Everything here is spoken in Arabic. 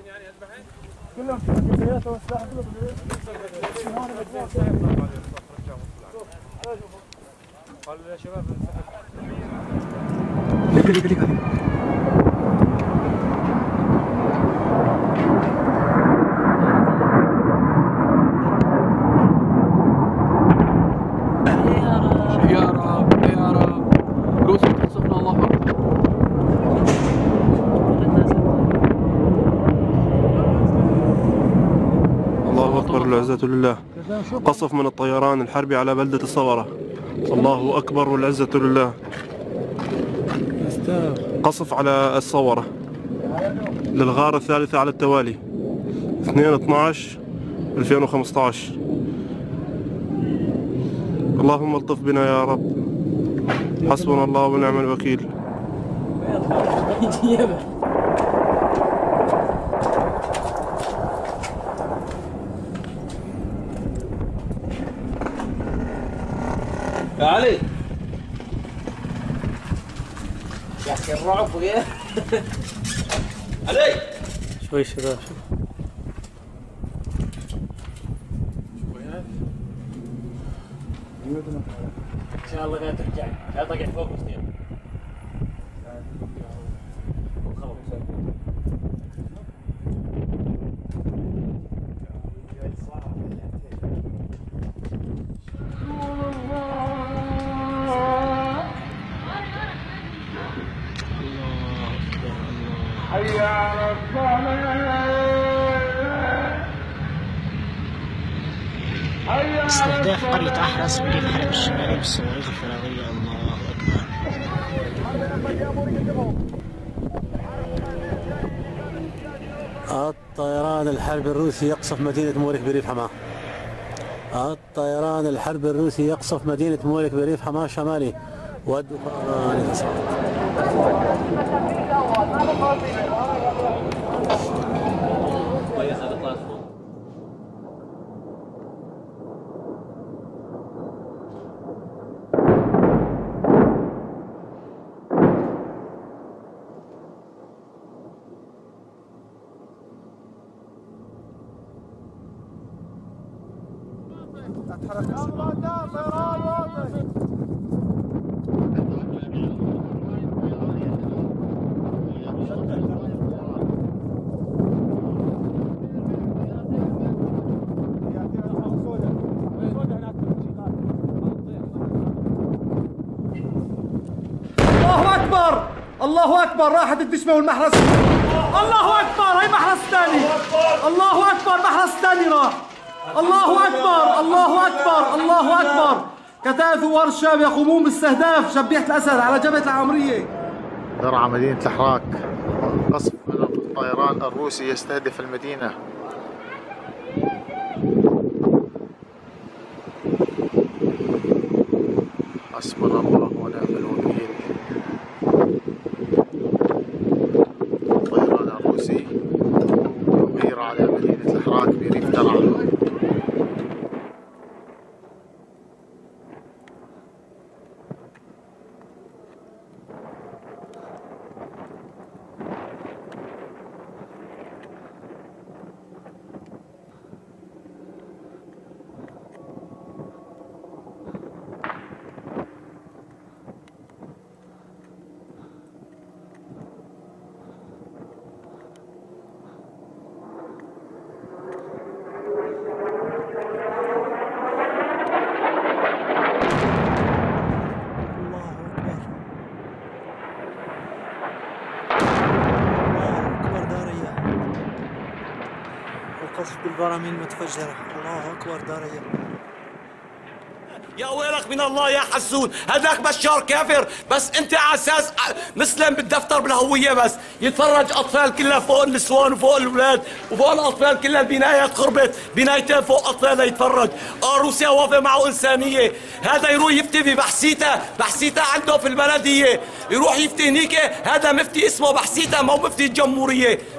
كلهم سياسة والسلاح قالوا يا شباب لك يا رب يا رب روسيا تنصفنا. الله أكبر. الله أكبر. العزة لله. قصف من الطيران الحربي على بلدة الصورة. الله أكبر والعزة لله. قصف على الصورة للغارة الثالثة على التوالي 2/12/2015. اللهم الطف بنا يا رب. حسبنا الله ونعم الوكيل. يا علي يحكي الرعب وياه. علي شوي شباب ان شاء الله لا ترجع لا تقع فوق وسنين. استهداف قرية أحرس مدينة حلب الشمالي بالصواريخ الفراغية. الله أكبر. الطيران الحربي الروسي يقصف مدينة مولك بريف حماه. الطيران الحربي الروسي يقصف مدينة مولك بريف حماه الشمالي والدخان الأسود. الله أكبر الله أكبر. راحت الدشمة والمحرس. الله أكبر. هي محرس ثاني. الله أكبر. محرس ثاني راح. الله أكبر الله أكبر الله أكبر. كتائب ثوار الشام يقومون باستهداف شبيحة الأسد على جبهة العمرية. درعا مدينة الحراك. قصف من الطيران الروسي يستهدف المدينة. حسبنا الله ونعم الوكيل. الطيران الروسي يغير على مدينة الحراك بريف درعا. القصف بالبراميل المتفجرة. الله أكبر. داريا يا ويلك من الله يا حسون. هذاك بشار كافر بس انت على اساس مسلم بالدفتر بالهويه بس. يتفرج اطفال كلها فوق النسوان وفوق الاولاد وفوق الاطفال كلها البنايات خربت. بنايتين فوق اطفال يتفرج. روسيا وافق معه انسانيه. هذا يروح يفتي بحسيتا عنده في البلديه. يروح يفتي هنيك. هذا مفتي اسمه بحسيتا مو مفتي الجمهوريه.